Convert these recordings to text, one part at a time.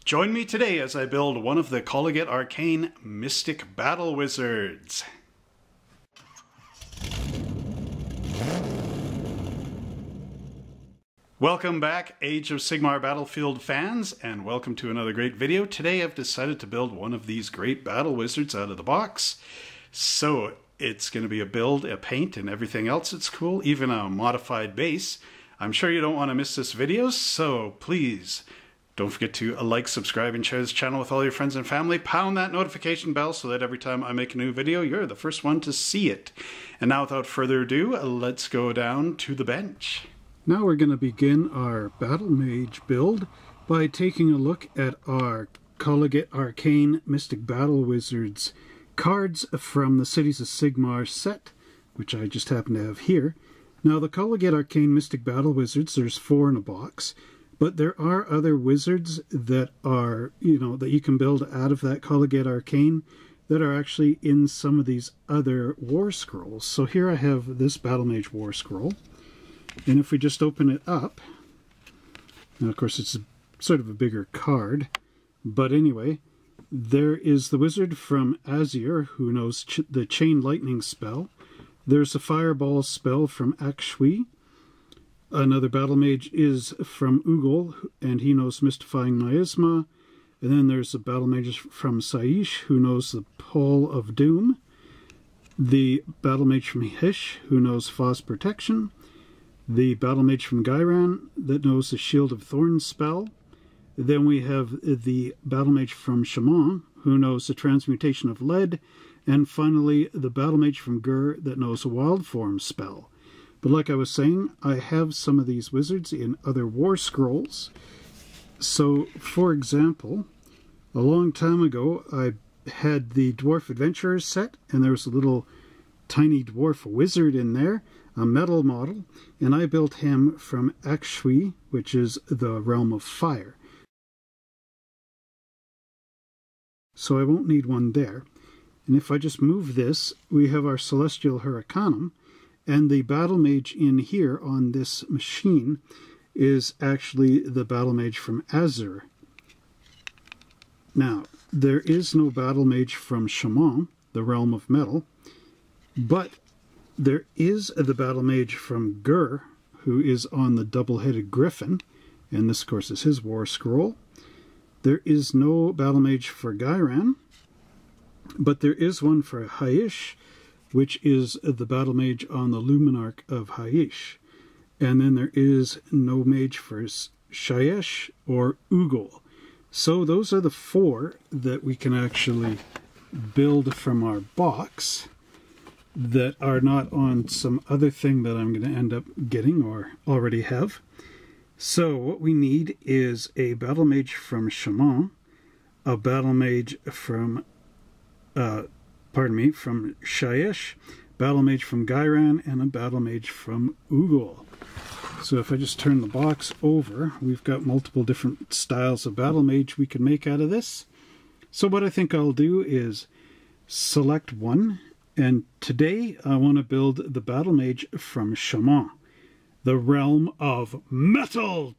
Join me today as I build one of the Collegiate Arcane Mystic Battle Wizards. Welcome back, Age of Sigmar Battlefield fans, and welcome to another great video. Today I've decided to build one of these great battle wizards out of the box. So it's going to be a build, a paint, and everything else that's cool, even a modified base. I'm sure you don't want to miss this video, so please don't forget to like, subscribe, and share this channel with all your friends and family. Pound that notification bell so that every time I make a new video, you're the first one to see it. And now without further ado, let's go down to the bench. Now we're going to begin our Battle Mage build by taking a look at our Collegiate Arcane Mystic Battle Wizards cards from the Cities of Sigmar set, which I just happen to have here. Now the Collegiate Arcane Mystic Battle Wizards, there's 4 in a box, but there are other wizards that are, that you can build out of that Collegiate Arcane that are actually in some of these other war scrolls. So here I have this Battle Mage Warscroll. And if we just open it up, now of course it's sort of a bigger card, but anyway, there is the wizard from Azir who knows the Chain Lightning spell. There's a Fireball spell from Akshui. Another Battle Mage is from Ugol, and he knows Mystifying Miasma. And then there's a Battle Mage from Saish who knows the Pall of Doom. The Battle Mage from Hish who knows Foss Protection. The Battle Mage from Gairan that knows the Shield of Thorns spell. Then we have the Battle Mage from Chamon who knows the Transmutation of Lead. And finally, the Battle Mage from Gur that knows a Wild Form spell. But like I was saying, I have some of these wizards in other war scrolls. So, for example, a long time ago, I had the Dwarf Adventurers set, and there was a little tiny dwarf wizard in there, a metal model, and I built him from Akshui, which is the realm of fire. So I won't need one there. And if I just move this, we have our Celestial Hurricanum, and the Battle Mage in here on this machine is actually the Battle Mage from Azir. Now, there is no Battle Mage from Chamon, the realm of metal, but there is the Battle Mage from Gur, who is on the double-headed griffin, and this, of course, is his war scroll. There is no Battle Mage for Gairan, but there is one for Haish, which is the Battle Mage on the Luminarch of Haish. And then there is no mage for Shayesh or Ugol. So those are the 4 that we can actually build from our box that are not on some other thing that I'm going to end up getting or already have. So what we need is a Battle Mage from Chamon, a Battle Mage from from Shayesh, Battle Mage from Gairan, and a Battle Mage from Ugol. So if I just turn the box over, we've got multiple different styles of Battle Mage we can make out of this. So what I think I'll do is select one, and today I want to build the Battle Mage from Chamon, the realm of metal.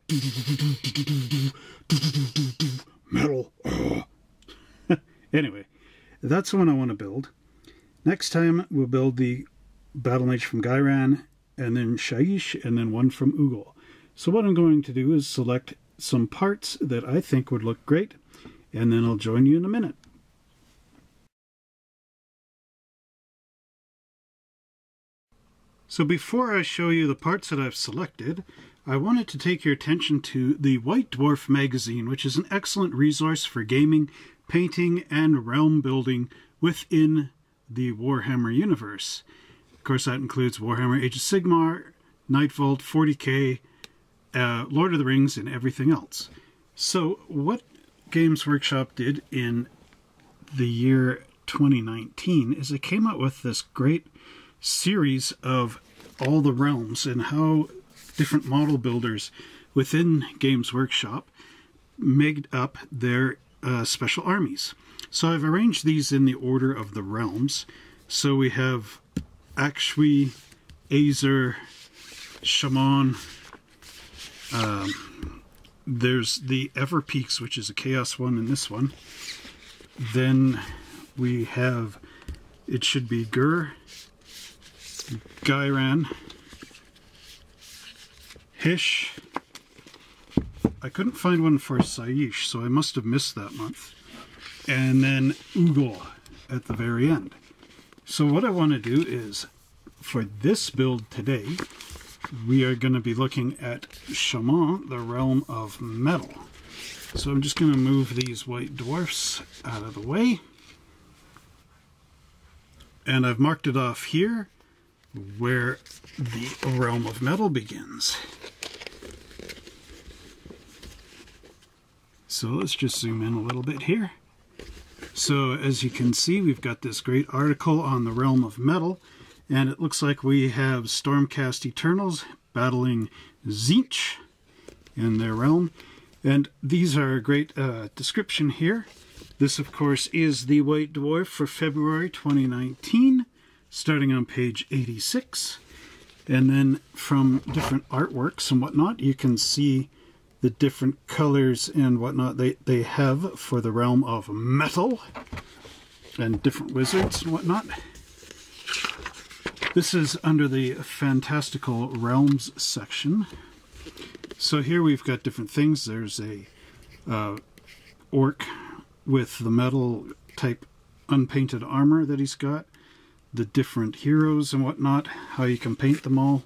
Metal. Anyway, that's the one I want to build. Next time we'll build the Battle Mage from Gairan, and then Shaish, and then one from Ugol. So what I'm going to do is select some parts that I think would look great, and then I'll join you in a minute. So before I show you the parts that I've selected, I wanted to take your attention to the White Dwarf magazine, which is an excellent resource for gaming, painting, and realm building within the Warhammer universe. Of course, that includes Warhammer Age of Sigmar, Night Vault, 40k, Lord of the Rings, and everything else. So what Games Workshop did in the year 2019 is it came out with this great series of all the realms and how different model builders within Games Workshop made up their special armies. So I've arranged these in the order of the realms. So we have Akshui, Azir, Chamon, there's the Ever Peaks, which is a Chaos one in this one. Then we have, it should be Gur, Gairan, Hish. I couldn't find one for Saish, so I must have missed that month. And then Ugol at the very end. So what I want to do is, for this build today, we are going to be looking at Chamon, the Realm of Metal. So I'm just going to move these white dwarfs out of the way. And I've marked it off here where the Realm of Metal begins. So let's just zoom in a little bit here. So as you can see, we've got this great article on the Realm of Metal, and it looks like we have Stormcast Eternals battling Tzeentch in their realm. And these are a great description here. This, of course, is the White Dwarf for February 2019, starting on page 86. And then from different artworks and whatnot, you can see the different colors and whatnot they have for the Realm of Metal and different wizards and whatnot. This is under the Fantastical Realms section. So here we've got different things. There's a orc with the metal type unpainted armor that he's got, the different heroes and whatnot, how you can paint them all,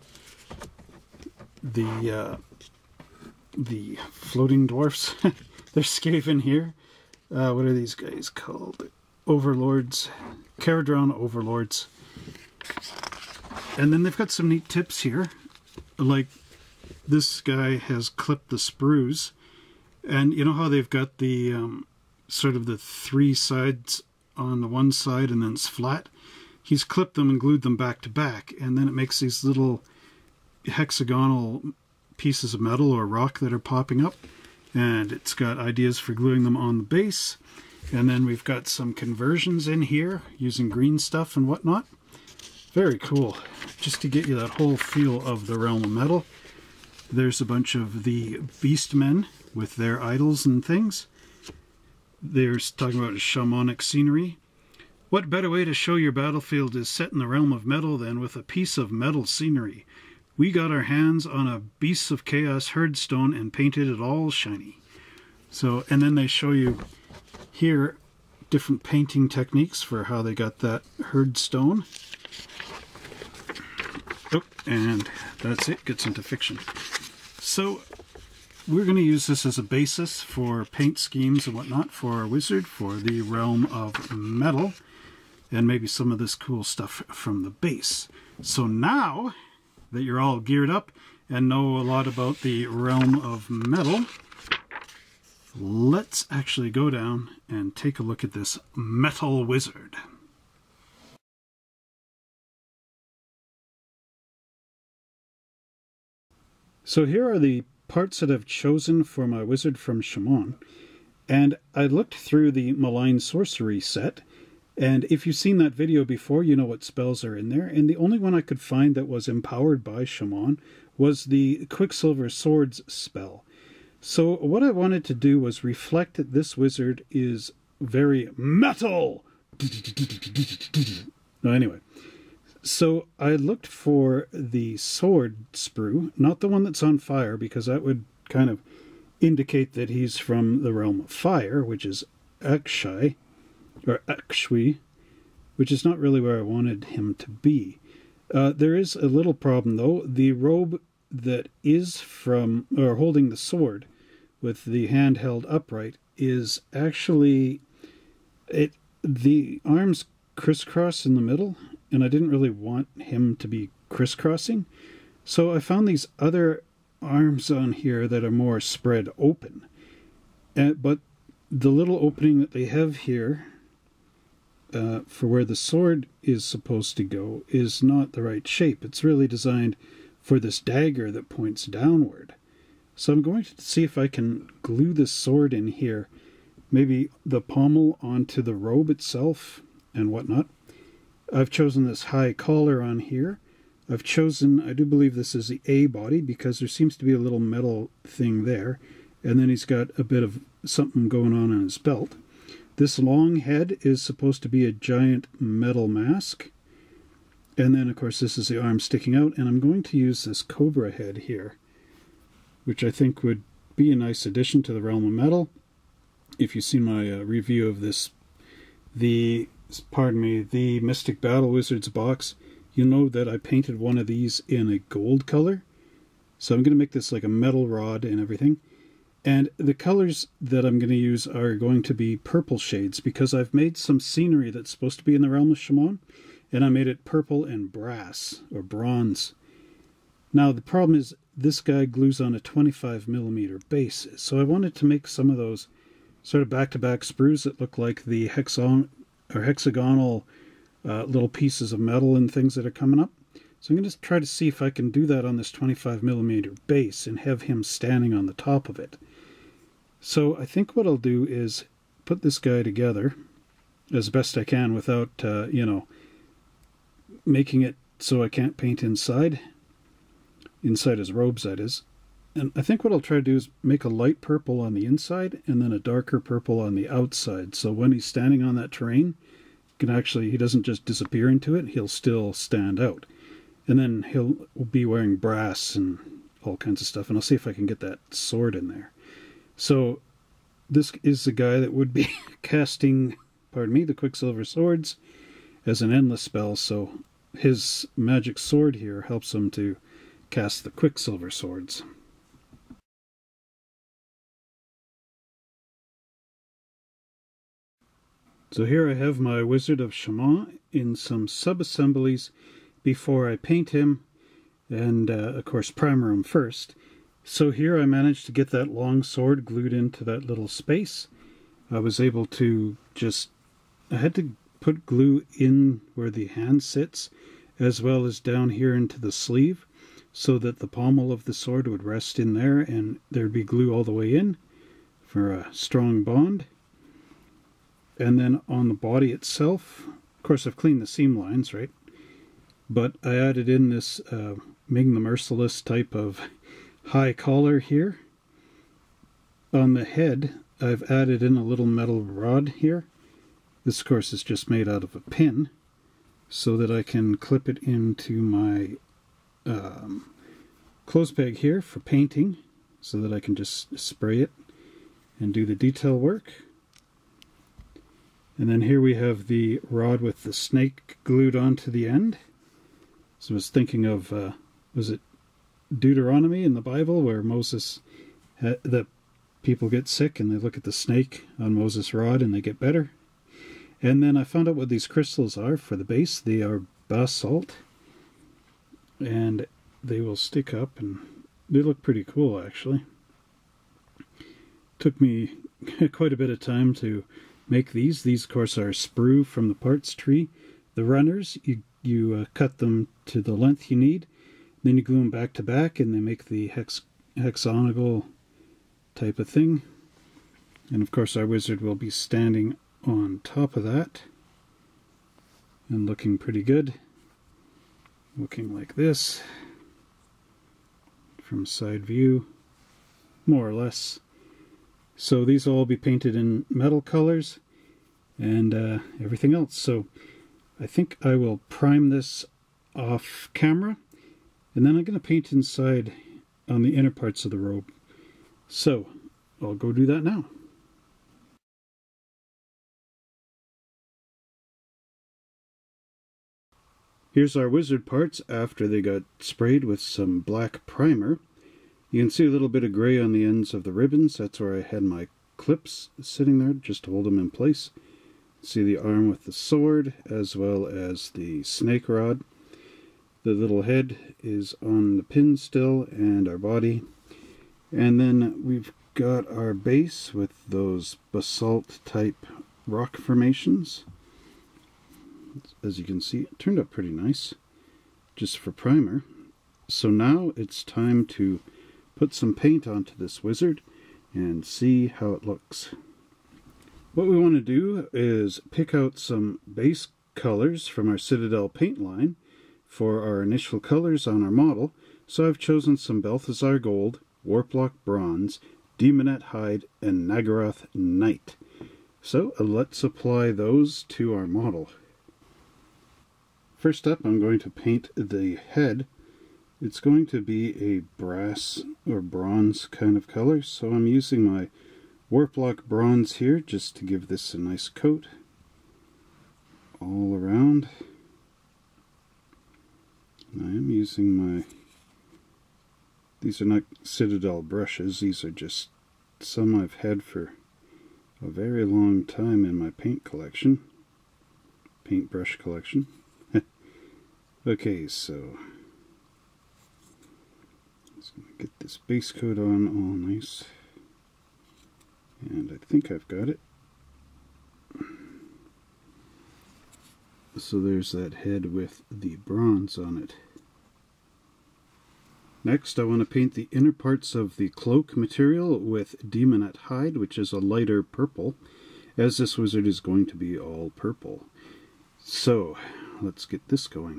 the floating dwarfs. They're Skaven here. What are these guys called? Overlords. Caradron Overlords. And then they've got some neat tips here. Like, this guy has clipped the sprues. And you know how they've got the sort of the three sides on the one side and then it's flat? He's clipped them and glued them back to back. And then it makes these little hexagonal pieces of metal or rock that are popping up, and it's got ideas for gluing them on the base. And then we've got some conversions in here using green stuff and whatnot. Very cool, just to get you that whole feel of the Realm of Metal. There's a bunch of the Beastmen with their idols and things. There's talking about shamanic scenery. What better way to show your battlefield is set in the Realm of Metal than with a piece of metal scenery? We got our hands on a Beasts of Chaos herdstone and painted it all shiny. So, and then they show you here different painting techniques for how they got that herdstone. Oh, and that's it, gets into fiction. So, we're going to use this as a basis for paint schemes and whatnot for our wizard for the Realm of Metal, and maybe some of this cool stuff from the base. So now that you're all geared up and know a lot about the Realm of Metal, let's actually go down and take a look at this Metal Wizard. So here are the parts that I've chosen for my wizard from Chamon, and I looked through the Malign Sorcery set, and if you've seen that video before, you know what spells are in there, and the only one I could find that was empowered by Chamon was the Quicksilver Swords spell. So what I wanted to do was reflect that this wizard is very metal! No, anyway. So I looked for the sword sprue, not the one that's on fire, because that would kind of indicate that he's from the Realm of Fire, which is Akshai, or Akshwi, which is not really where I wanted him to be. There is a little problem, though. The robe that is from, or holding the sword with the hand held upright, is actually, the arms crisscross in the middle, and I didn't really want him to be crisscrossing. So I found these other arms on here that are more spread open. But the little opening that they have here for where the sword is supposed to go is not the right shape. It's really designed for this dagger that points downward. So I'm going to see if I can glue the sword in here, maybe the pommel onto the robe itself and whatnot. I've chosen this high collar on here. I've chosen, I do believe this is the A body because there seems to be a little metal thing there. and then he's got a bit of something going on his belt. This long head is supposed to be a giant metal mask. And then, of course, this is the arm sticking out. And I'm going to use this cobra head here, which I think would be a nice addition to the Realm of Metal. If you've seen my review of this, the Mystic Battle Wizards box, you know that I painted one of these in a gold color. So I'm going to make this like a metal rod and everything. And the colors that I'm going to use are going to be purple shades, because I've made some scenery that's supposed to be in the realm of Chamon, and I made it purple and brass, or bronze. Now the problem is this guy glues on a 25mm base, so I wanted to make some of those sort of back-to-back sprues that look like the hexagonal little pieces of metal and things that are coming up. So I'm going to try to see if I can do that on this 25mm base and have him standing on the top of it. So I think what I'll do is put this guy together as best I can without, making it so I can't paint inside his robes, that is. And I think what I'll try to do is make a light purple on the inside and then a darker purple on the outside. So when he's standing on that terrain, he doesn't just disappear into it, he'll still stand out. And then he'll be wearing brass and all kinds of stuff. And I'll see if I can get that sword in there. So this is the guy that would be casting, the Quicksilver Swords as an endless spell. So his magic sword here helps him to cast the Quicksilver Swords. So here I have my Wizard of Chamon in some sub-assemblies before I paint him, and of course primer him first. So here I managed to get that long sword glued into that little space. I was able to I had to put glue in where the hand sits, as well as down here into the sleeve, so that the pommel of the sword would rest in there and there'd be glue all the way in for a strong bond. And then on the body itself, of course I've cleaned the seam lines, right? But I added in this Ming the Merciless type of high collar here. On the head, I've added in a little metal rod here. This, of course, is just made out of a pin, so that I can clip it into my clothes peg here for painting, so that I can just spray it and do the detail work. And then here we have the rod with the snake glued onto the end. So I was thinking of, was it Deuteronomy in the Bible, where the people get sick and they look at the snake on Moses' rod and they get better? And then I found out what these crystals are for the base. They are basalt, and they will stick up, and they look pretty cool, actually. Took me quite a bit of time to make these. These, of course, are sprue from the parts tree. The runners, you cut them to the length you need, then you glue them back to back, and they make the hexagonal type of thing. And of course our wizard will be standing on top of that and looking pretty good, looking like this from side view, more or less. So these will all be painted in metal colors and everything else. So I think I will prime this off camera, and then I'm going to paint inside on the inner parts of the robe. So I'll go do that now. Here's our wizard parts after they got sprayed with some black primer. You can see a little bit of gray on the ends of the ribbons. That's where I had my clips sitting there just to hold them in place. See the arm with the sword as well as the snake rod. The little head is on the pin still, and our body. And then we've got our base with those basalt type rock formations. As you can see, it turned out pretty nice just for primer. So now it's time to put some paint onto this wizard and see how it looks. What we want to do is pick out some base colors from our Citadel paint line for our initial colors on our model. So I've chosen some Balthazar Gold, Warplock Bronze, Demonette Hide, and Nagaroth Knight. So let's apply those to our model. First up, I'm going to paint the head. It's going to be a brass or bronze kind of color, so I'm using my Warplock Bronze here just to give this a nice coat all around. I am using my, these are not Citadel brushes, these are just some I've had for a very long time in my paint collection, paintbrush collection. Okay, so just going to get this base coat on all nice, and I think I've got it. So there's that head with the bronze on it. Next, I want to paint the inner parts of the cloak material with Demonette Hide, which is a lighter purple, as this wizard is going to be all purple. So let's get this going.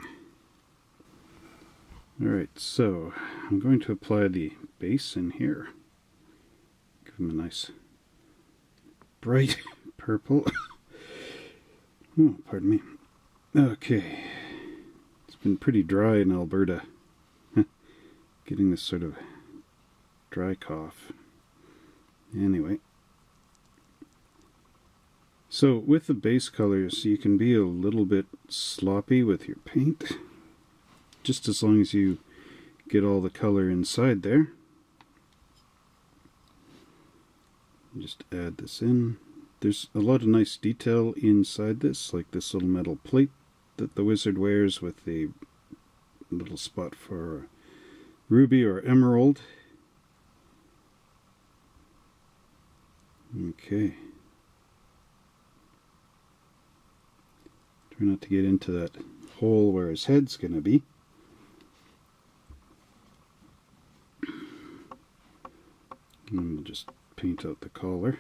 Alright, so I'm going to apply the base in here. Give him a nice bright purple. Oh, pardon me. Okay, it's been pretty dry in Alberta. Getting this sort of dry cough. Anyway. So with the base colors, you can be a little bit sloppy with your paint. Just as long as you get all the color inside there. Just add this in. There's a lot of nice detail inside this, like this little metal plate that the wizard wears with a little spot for ruby or emerald. Okay. Try not to get into that hole where his head's going to be. And we'll just paint out the collar.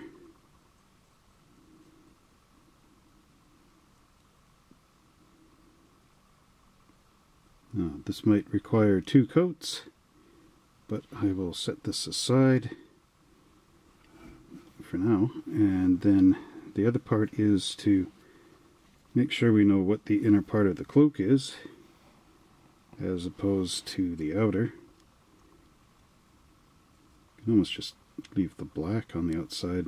Now, this might require 2 coats, but I will set this aside for now. And then the other part is to make sure we know what the inner part of the cloak is, as opposed to the outer. You can almost just leave the black on the outside.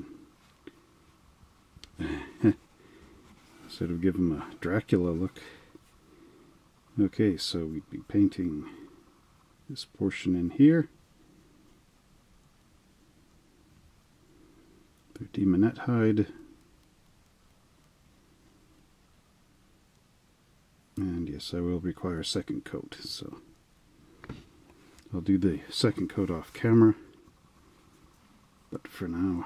Sort of give him a Dracula look. Okay, so we'd be painting this portion in here. The Demonette Hide. And yes, I will require a second coat, so I'll do the second coat off camera. But for now,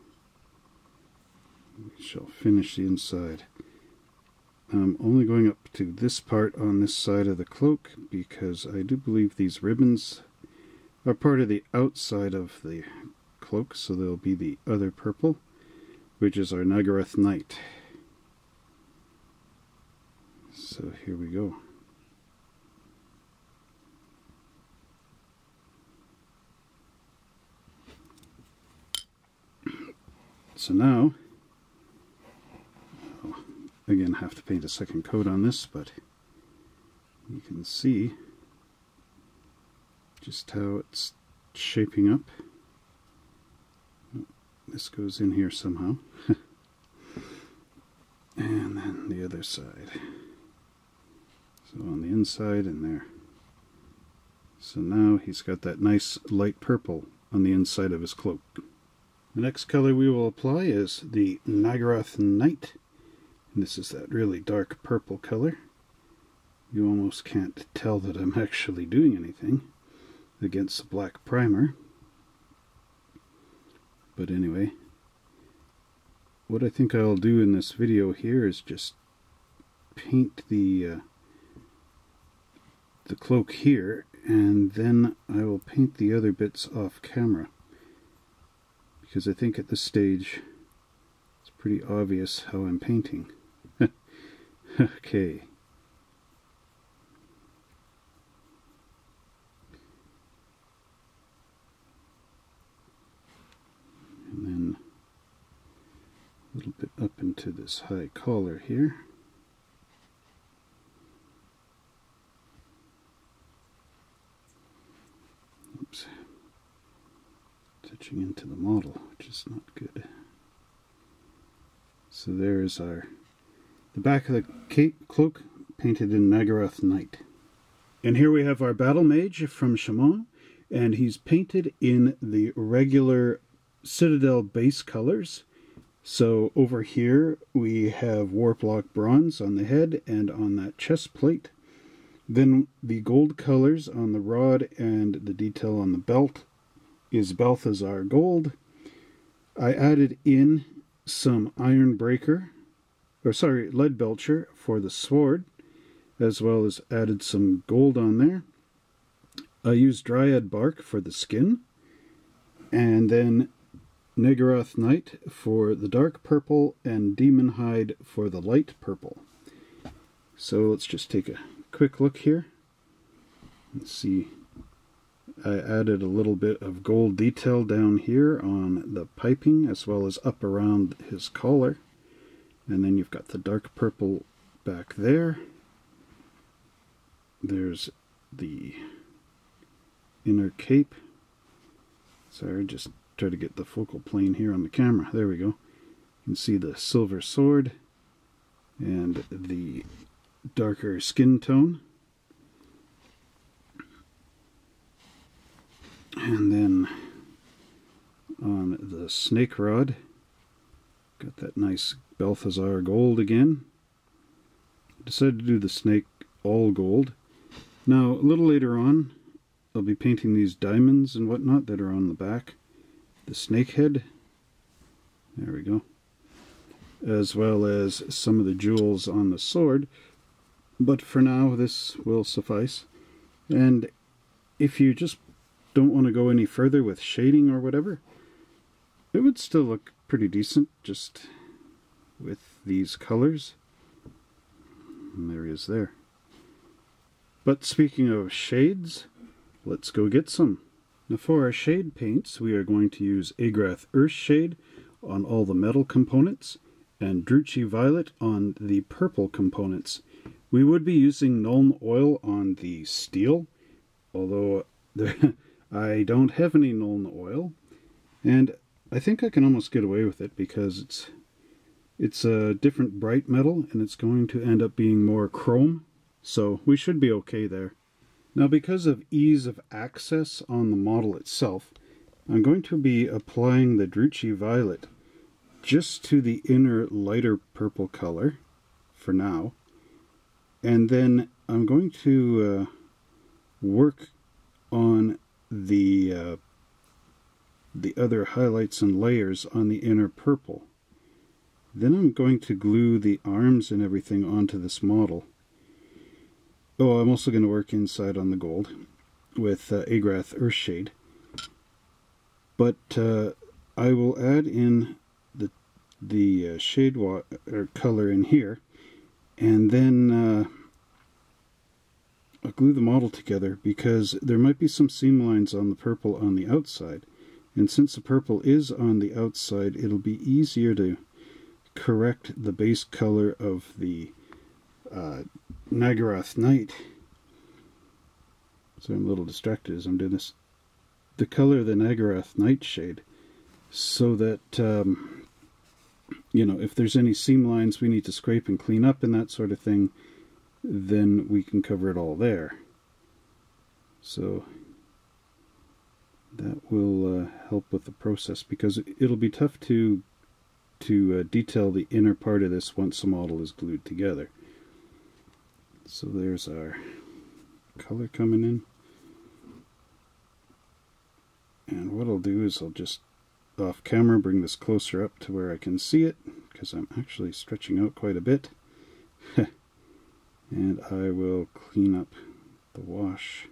we shall finish the inside. I'm only going up to this part on this side of the cloak because I do believe these ribbons are part of the outside of the cloak, so there'll be the other purple, which is our Nagaroth Knight. So here we go. So now, again, have to paint a second coat on this, but you can see just how it's shaping up. This goes in here somehow. And then the other side. So on the inside and there. So now he's got that nice light purple on the inside of his cloak. The next color we will apply is the Nagaroth Knight. And this is that really dark purple color. You almost can't tell that I'm actually doing anything against the black primer. But anyway, what I think I'll do in this video here is just paint the cloak here, and then I will paint the other bits off camera, because I think at this stage it's pretty obvious how I'm painting. Okay. a little bit up into this high collar here. Oops. Touching into the model, which is not good. So there's the back of the cloak painted in Nagaroth Night. And here we have our Battle Mage from Chamon, and he's painted in the regular Citadel base colors. So over here we have Warplock Bronze on the head and on that chest plate. Then the gold colors on the rod and the detail on the belt is Balthazar Gold. I added in some Lead Belcher for the sword, as well as added some gold on there. I used Dryad Bark for the skin, and then Nagaroth Night for the dark purple and Demon Hide for the light purple. So let's just take a quick look here. Let's see. I added a little bit of gold detail down here on the piping as well as up around his collar. And then you've got the dark purple back there. There's the inner cape. Sorry, just try to get the focal plane here on the camera. There we go. You can see the silver sword and the darker skin tone. And then on the snake rod, got that nice Balthazar gold again. Decided to do the snake all gold. Now, a little later on, I'll be painting these diamonds and whatnot that are on the back. The snake head. There we go. As well as some of the jewels on the sword. But for now, this will suffice. And if you just don't want to go any further with shading or whatever, it would still look pretty decent just with these colors. And there he is there. But speaking of shades, let's go get some. Now for our shade paints, we are going to use Agrath Earthshade on all the metal components and Druchii Violet on the purple components. We would be using Nuln Oil on the steel, although I don't have any Nuln Oil, and I think I can almost get away with it because it's a different bright metal and it's going to end up being more chrome, so we should be okay there. Now because of ease of access on the model itself, I'm going to be applying the Druchii Violet just to the inner lighter purple color for now, and then I'm going to work on the other highlights and layers on the inner purple. Then I'm going to glue the arms and everything onto this model. Oh, I'm also going to work inside on the gold with Agrath Earthshade. But I will add in the shade color in here, and then I'll glue the model together because there might be some seam lines on the purple on the outside. And since the purple is on the outside, it'll be easier to correct the base color of the Nagaroth Night. So I'm a little distracted as I'm doing this. The color of the Nagaroth Night shade, so that you know, if there's any seam lines we need to scrape and clean up and that sort of thing, then we can cover it all there. So that will help with the process, because it'll be tough to detail the inner part of this once the model is glued together. So there's our color coming in. And what I'll do is I'll just off camera bring this closer up to where I can see it, because I'm actually stretching out quite a bit. And I will clean up the wash.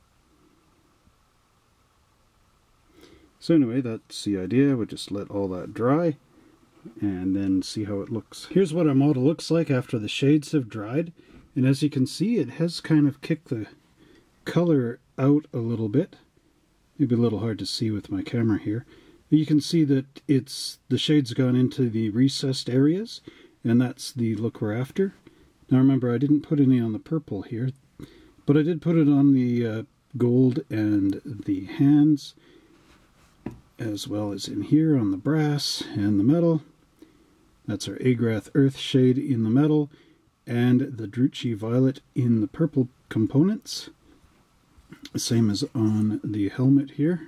So anyway, that's the idea. We'll just let all that dry and then see how it looks. Here's what our model looks like after the shades have dried. And as you can see, it has kind of kicked the color out a little bit. Maybe a little hard to see with my camera here. You can see that the shade's gone into the recessed areas, and that's the look we're after. Now remember, I didn't put any on the purple here, but I did put it on the gold and the hands, as well as in here on the brass and the metal. That's our Agrath Earth shade in the metal, and the Druchii Violet in the purple components. Same as on the helmet here.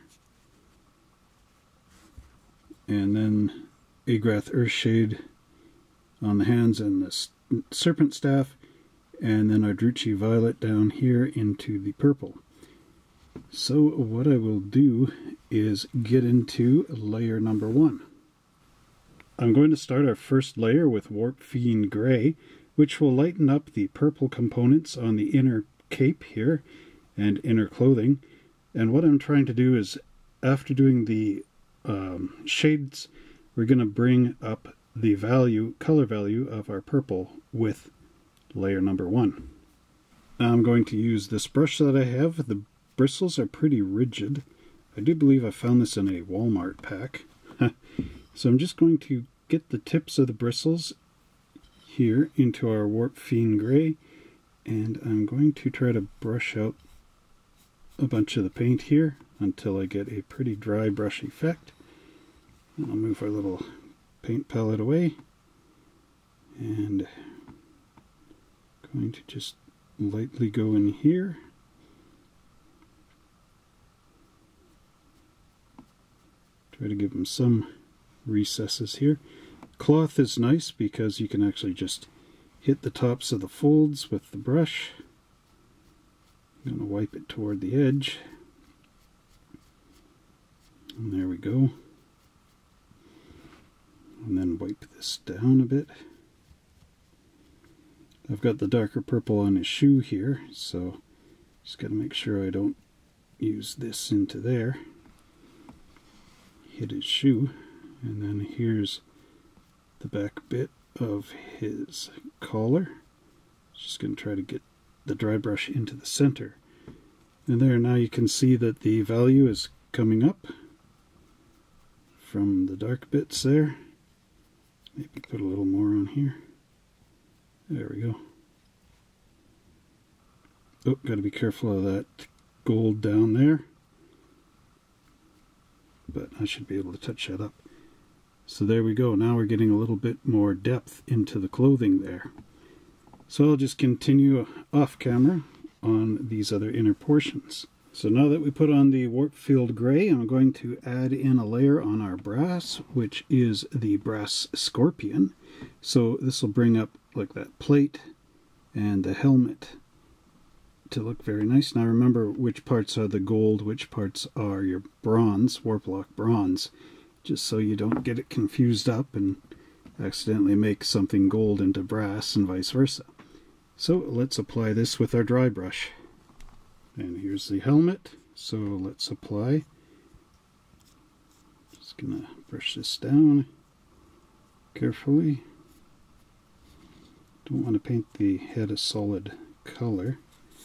And then Agrath Earth shade on the hands and the serpent staff, and then our Druchii Violet down here into the purple. So what I will do is get into layer number 1. I'm going to start our first layer with Warp Fiend Grey, which will lighten up the purple components on the inner cape here and inner clothing. And what I'm trying to do is, after doing the shades, we're going to bring up the color value of our purple with layer number 1. Now I'm going to use this brush that I have. The bristles are pretty rigid. I do believe I found this in a Walmart pack. So I'm just going to get the tips of the bristles here into our Warp Fiend Grey, and I'm going to try to brush out a bunch of the paint here until I get a pretty dry brush effect. And I'll move our little paint palette away, and going to just lightly go in here. Try to give them some recesses here. Cloth is nice because you can actually just hit the tops of the folds with the brush. I'm going to wipe it toward the edge. And there we go. And then wipe this down a bit. I've got the darker purple on his shoe here, so just got to make sure I don't use this into there. Hit his shoe, and then here's the back bit of his collar. Just going to try to get the dry brush into the center. And there, now you can see that the value is coming up from the dark bits there. Maybe put a little more on here. There we go. Oh, got to be careful of that gold down there. But I should be able to touch that up. So there we go. Now we're getting a little bit more depth into the clothing there. So I'll just continue off camera on these other inner portions. So now that we put on the Warp Field Grey, I'm going to add in a layer on our brass, which is the Brass Scorpion. So this will bring up like that plate and the helmet to look very nice. Now remember which parts are the gold, which parts are your bronze, Warplock bronze, just so you don't get it confused up and accidentally make something gold into brass and vice versa. So let's apply this with our dry brush. And here's the helmet, so let's apply. Just gonna brush this down carefully. Don't want to paint the head a solid color.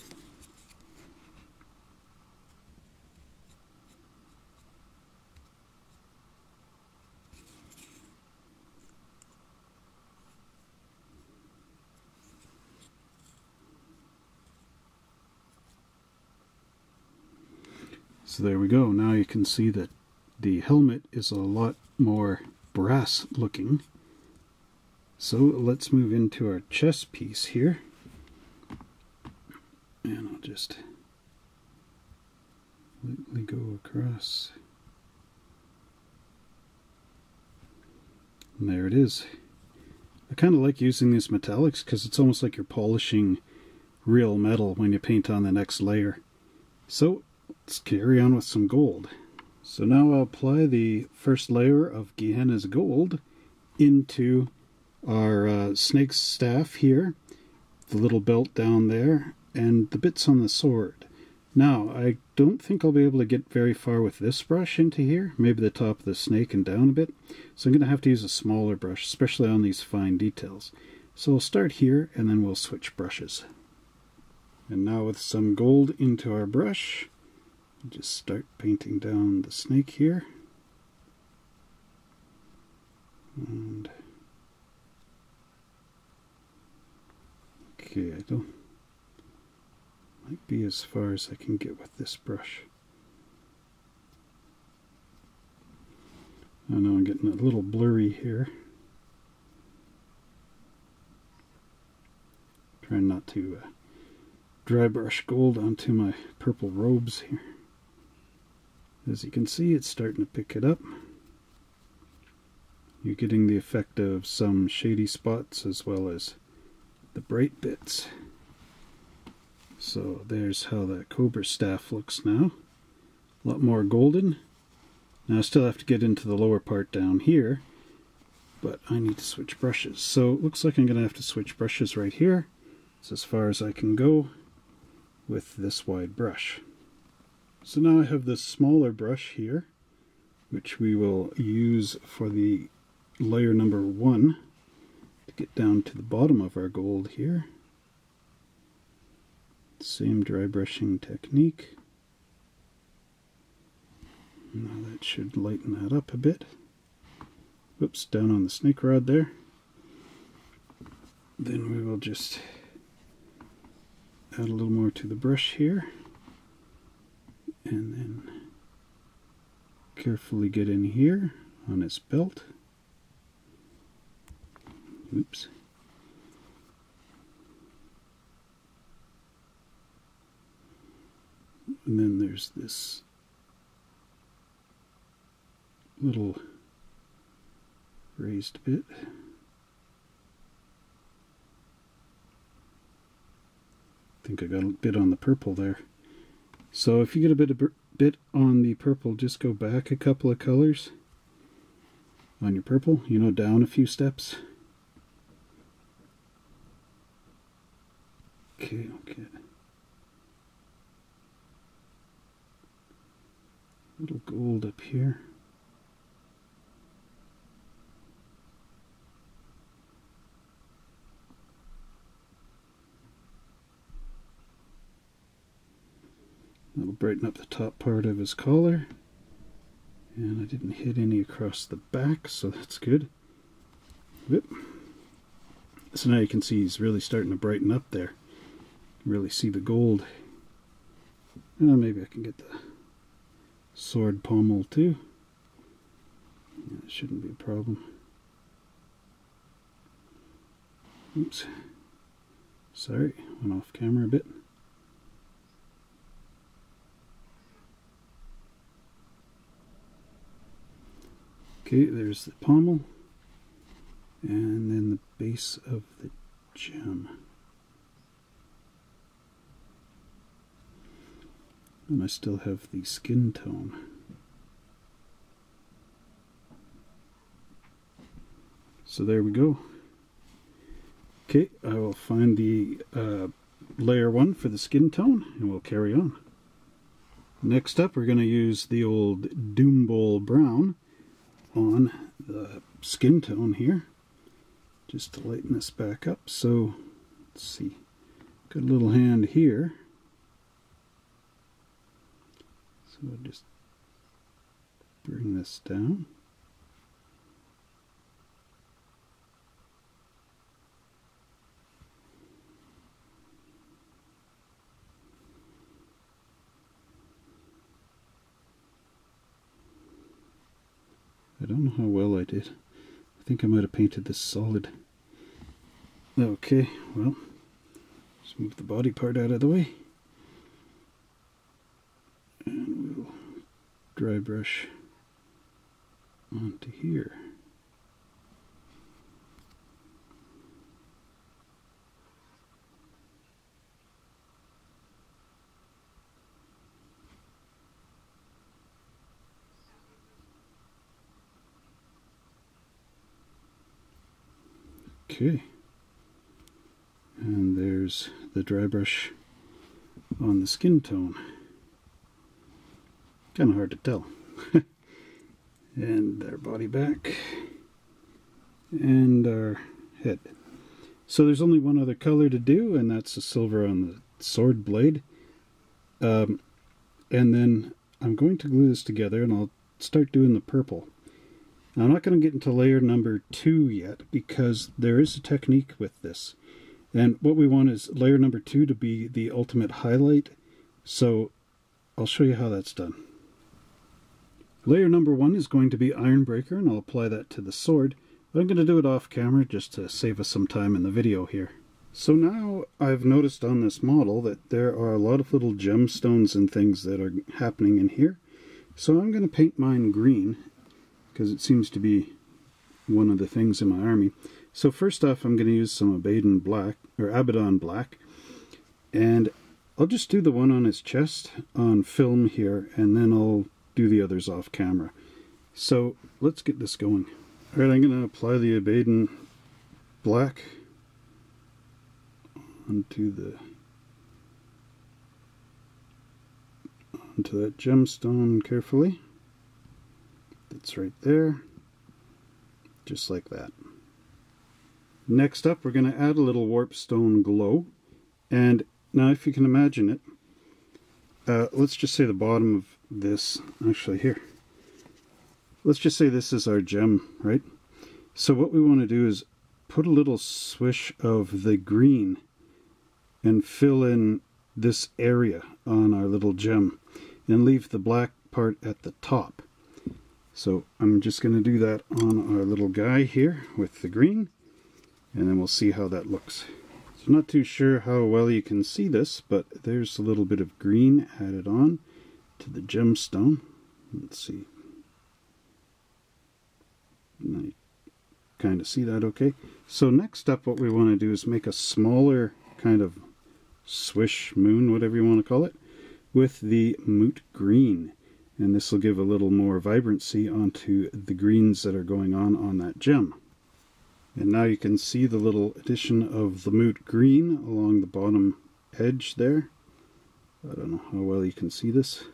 So there we go. Now you can see that the helmet is a lot more brass looking. So let's move into our chest piece here. And I'll just lightly go across. And there it is. I kind of like using these metallics because it's almost like you're polishing real metal when you paint on the next layer. So let's carry on with some gold. So now I'll apply the first layer of Gehenna's gold into our snake's staff here, the little belt down there, and the bits on the sword. Now, I don't think I'll be able to get very far with this brush into here, maybe the top of the snake and down a bit, so I'm going to have to use a smaller brush, especially on these fine details. So I'll start here, and then we'll switch brushes. And now with some gold into our brush, just start painting down the snake here. And okay, I don't, might be as far as I can get with this brush. I know I'm getting a little blurry here. Trying not to dry brush gold onto my purple robes here. As you can see, it's starting to pick it up. You're getting the effect of some shady spots as well as the bright bits. So there's how that cobra staff looks now. A lot more golden. Now I still have to get into the lower part down here, but I need to switch brushes. So it looks like I'm going to have to switch brushes right here. It's as far as I can go with this wide brush. So now I have this smaller brush here, which we will use for the layer number 1 to get down to the bottom of our gold here. Same dry brushing technique. Now that should lighten that up a bit. Whoops, down on the snake rod there. Then we will just add a little more to the brush here. And then carefully get in here on his belt. Oops. And then there's this little raised bit. I think I got a bit on the purple there. So if you get a bit on the purple, just go back a couple of colors on your purple, you know, down a few steps. Okay, okay. Little gold up here. That'll brighten up the top part of his collar. And I didn't hit any across the back, so that's good. Whoop. So now you can see he's really starting to brighten up there. Really see the gold. And maybe I can get the sword pommel too. Yeah, it shouldn't be a problem. Oops. Sorry, went off camera a bit. Okay, there's the pommel, and then the base of the gem. And I still have the skin tone. So there we go. Okay, I will find the layer 1 for the skin tone, and we'll carry on. Next up, we're going to use the old Doom Bowl Brown on the skin tone here, just to lighten this back up. So let's see, got a little hand here, so we'll just bring this down. I don't know how well I did. I think I might have painted this solid. Okay, well, just move the body part out of the way. And we'll dry brush onto here. Okay, and there's the dry brush on the skin tone. Kind of hard to tell. And our body back, and our head. So there's only one other color to do, and that's the silver on the sword blade. And then I'm going to glue this together, and I'll start doing the purple. Now, I'm not going to get into layer number 2 yet because there is a technique with this. And what we want is layer number 2 to be the ultimate highlight. So I'll show you how that's done. Layer number 1 is going to be Ironbreaker, and I'll apply that to the sword. But I'm going to do it off camera just to save us some time in the video here. So now I've noticed on this model that there are a lot of little gemstones and things that are happening in here. So I'm going to paint mine green, because it seems to be one of the things in my army. So first off, I'm going to use some Abaddon black, and I'll just do the one on his chest on film here, and then I'll do the others off camera. So let's get this going. Alright, I'm going to apply the Abaddon black onto that gemstone carefully. That's right there, just like that. Next up, we're going to add a little warpstone glow, and now if you can imagine it, let's just say the bottom of this, actually here, let's just say this is our gem, right? So what we want to do is put a little swish of the green and fill in this area on our little gem and leave the black part at the top. So I'm just going to do that on our little guy here with the green, and then we'll see how that looks. So I'm not too sure how well you can see this, but there's a little bit of green added on to the gemstone. Let's see. I kind of see that okay. So next up, what we want to do is make a smaller kind of swish moon, whatever you want to call it, with the moot green. And this will give a little more vibrancy onto the greens that are going on that gem. And now you can see the little addition of the moot green along the bottom edge there. I don't know how well you can see this.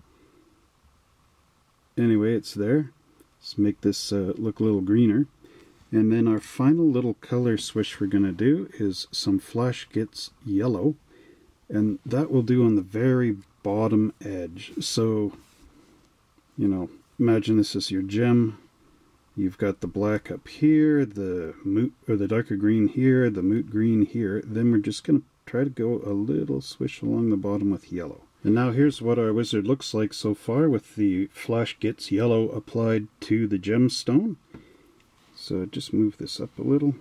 Anyway, it's there. Let's make this look a little greener. And then our final little color swish we're going to do is some Flash Gets Yellow. And that will do on the very bottom edge. So, you know, imagine this is your gem. You've got the black up here, the moot or the darker green here, the moot green here. Then we're just going to try to go a little swish along the bottom with yellow. And now here's what our wizard looks like so far with the Flash Gets Yellow applied to the gemstone. So just move this up a little.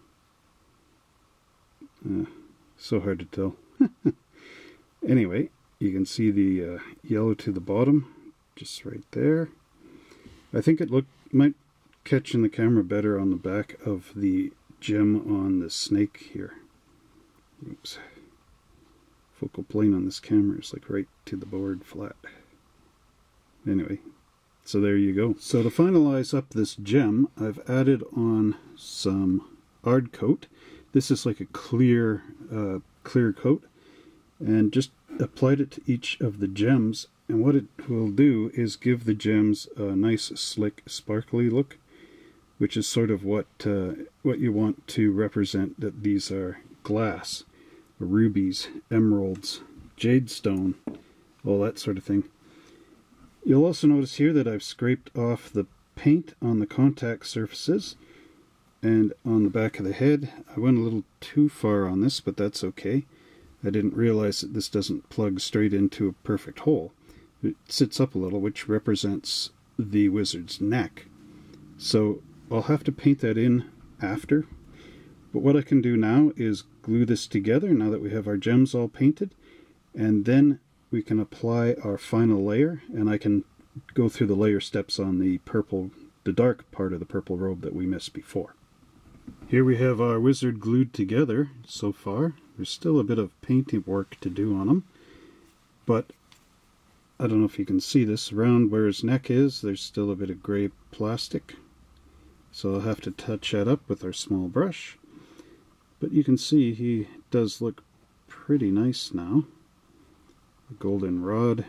So hard to tell. Anyway, you can see the yellow to the bottom, just right there. I think it might catch in the camera better on the back of the gem on the snake here. Oops. Focal plane on this camera is like right to the board flat. Anyway, so there you go. So to finalize up this gem, I've added on some Ard coat. This is like a clear coat, and just applied it to each of the gems. And what it will do is give the gems a nice, slick, sparkly look, which is sort of what you want to represent that these are glass, rubies, emeralds, jade stone, all that sort of thing. You'll also notice here that I've scraped off the paint on the contact surfaces and on the back of the head. I went a little too far on this, but that's okay. I didn't realize that this doesn't plug straight into a perfect hole. It sits up a little, which represents the wizard's neck. So I'll have to paint that in after. But what I can do now is glue this together now that we have our gems all painted, and then we can apply our final layer, and I can go through the layer steps on the dark part of the purple robe that we missed before. Here we have our wizard glued together so far. There's still a bit of painting work to do on him, but I don't know if you can see this. Around where his neck is, there's still a bit of gray plastic. So I'll have to touch that up with our small brush. But you can see he does look pretty nice now. The golden rod.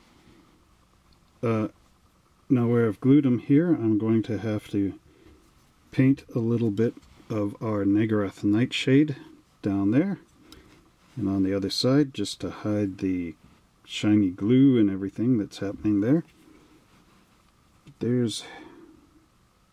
Now where I've glued him here, I'm going to have to paint a little bit of our Nagarath Nightshade down there. And on the other side, just to hide the shiny glue and everything that's happening there. There's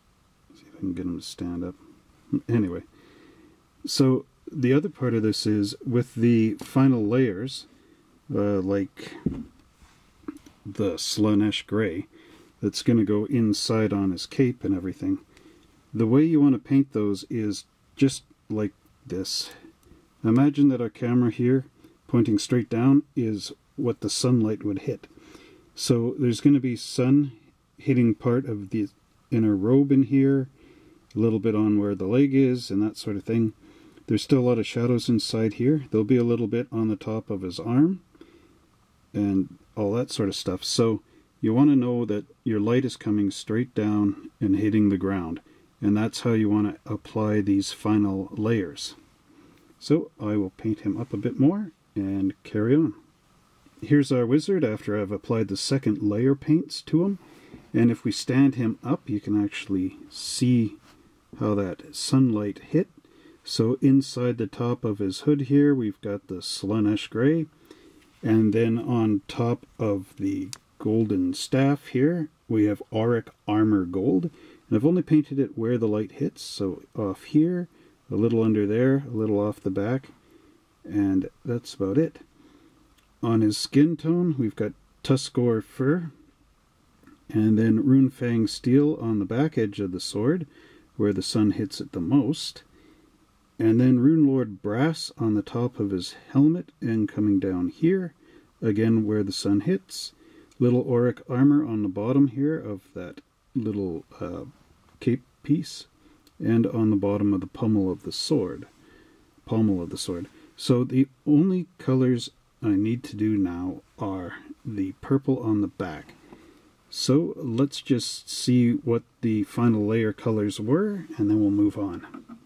I can get him to stand up. Anyway, so the other part of this is with the final layers, like the Slaanesh Grey, that's going to go inside on his cape and everything. The way you want to paint those is just like this. Imagine that our camera here, pointing straight down, is what the sunlight would hit. So there's going to be sun hitting part of the inner robe in here, a little bit on where the leg is, and that sort of thing. There's still a lot of shadows inside here. There'll be a little bit on the top of his arm, and all that sort of stuff. So you want to know that your light is coming straight down and hitting the ground, and that's how you want to apply these final layers. So I will paint him up a bit more and carry on. Here's our wizard after I've applied the second layer paints to him, and if we stand him up you can actually see how that sunlight hit. So inside the top of his hood here we've got the Slaanesh Grey, and then on top of the golden staff here we have Auric Armor Gold, and I've only painted it where the light hits, so off here, a little under there, a little off the back, and that's about it. On his skin tone we've got Tuskor Fur, and then Runefang Steel on the back edge of the sword where the sun hits it the most, and then Runelord Brass on the top of his helmet and coming down here, again where the sun hits. Little Auric armor on the bottom here of that little cape piece, and on the bottom of the pommel of the sword. So the only colors I need to do now are the purple on the back. So let's just see what the final layer colors were, and then we'll move on.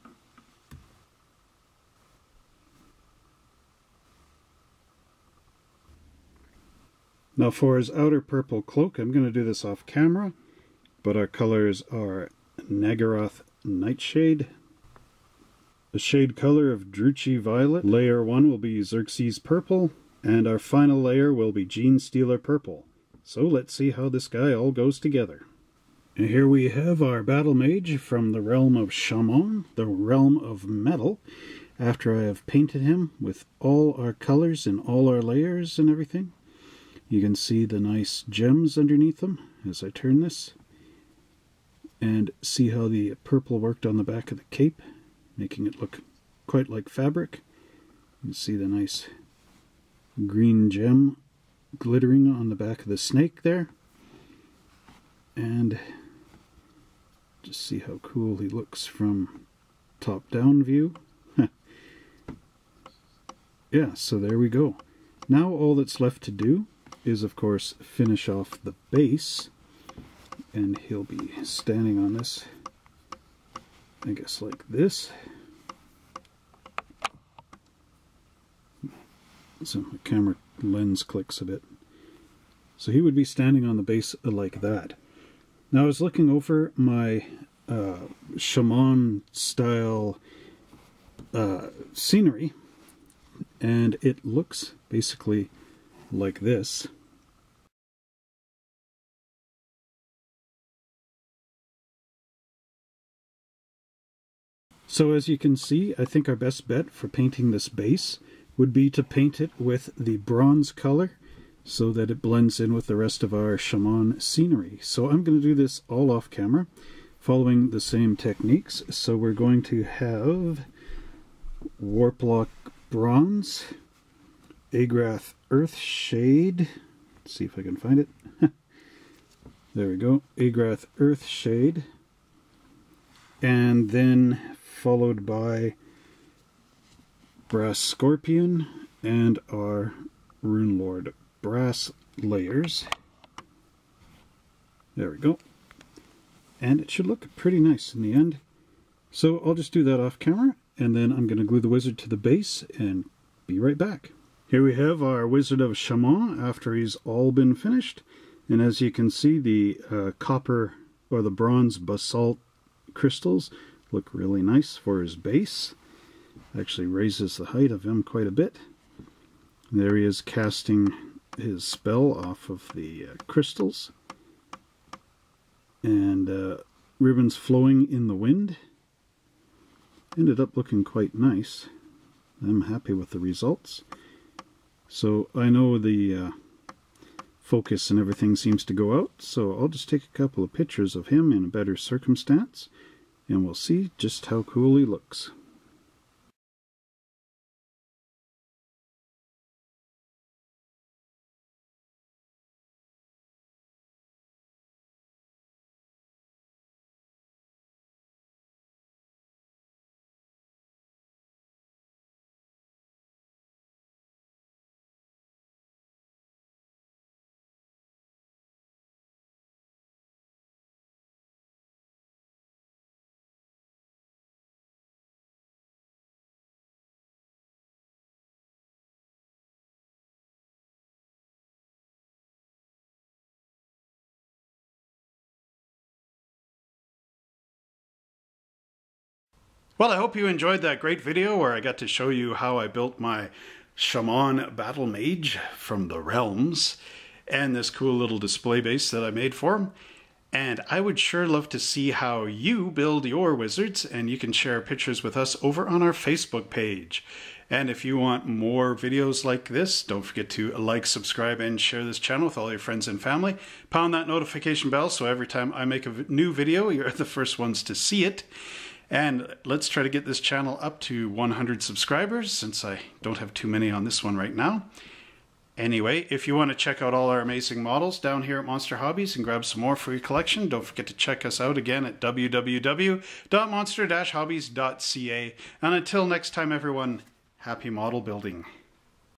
Now for his outer purple cloak, I'm going to do this off camera, but our colors are Nagaroth Nightshade, a shade color of Druchii Violet, layer 1 will be Xerxes Purple, and our final layer will be Genestealer Purple. So let's see how this guy all goes together. And here we have our Battle Mage from the realm of Chamon, the realm of metal, after I have painted him with all our colors and all our layers and everything. You can see the nice gems underneath them as I turn this, and see how the purple worked on the back of the cape, making it look quite like fabric. You can see the nice green gem glittering on the back of the snake there, and just see how cool he looks from top-down view. Yeah, so there we go. Now all that's left to do is, of course, finish off the base, and he'll be standing on this, I guess like this. So my camera lens clicks a bit. So he would be standing on the base like that. Now I was looking over my Chamon style scenery, and it looks basically like this. So as you can see, I think our best bet for painting this base would be to paint it with the bronze color so that it blends in with the rest of our Chamon scenery. So I'm going to do this all off camera, following the same techniques. So we're going to have Warplock Bronze, Agrath Earthshade, let's see if I can find it. There we go, Agrath Earthshade, and then followed by Brass Scorpion and our Runelord Brass layers. There we go. And it should look pretty nice in the end. So I'll just do that off camera, and then I'm going to glue the wizard to the base and be right back. Here we have our Wizard of Chamon after he's all been finished. And as you can see, the copper or the bronze basalt crystals look really nice for his base. Actually raises the height of him quite a bit. There he is casting his spell off of the crystals. And ribbons flowing in the wind. Ended up looking quite nice. I'm happy with the results. So I know the focus and everything seems to go out, so I'll just take a couple of pictures of him in a better circumstance, and we'll see just how cool he looks. Well, I hope you enjoyed that great video where I got to show you how I built my Chamon Battle Mage from the Realms and this cool little display base that I made for him. And I would sure love to see how you build your wizards, and you can share pictures with us over on our Facebook page. And if you want more videos like this, don't forget to like, subscribe, and share this channel with all your friends and family. Pound that notification bell so every time I make a new video, you're the first ones to see it. And let's try to get this channel up to 100 subscribers, since I don't have too many on this one right now. Anyway, if you want to check out all our amazing models down here at Monster Hobbies and grab some more for your collection, don't forget to check us out again at www.monster-hobbies.ca. And until next time, everyone, happy model building.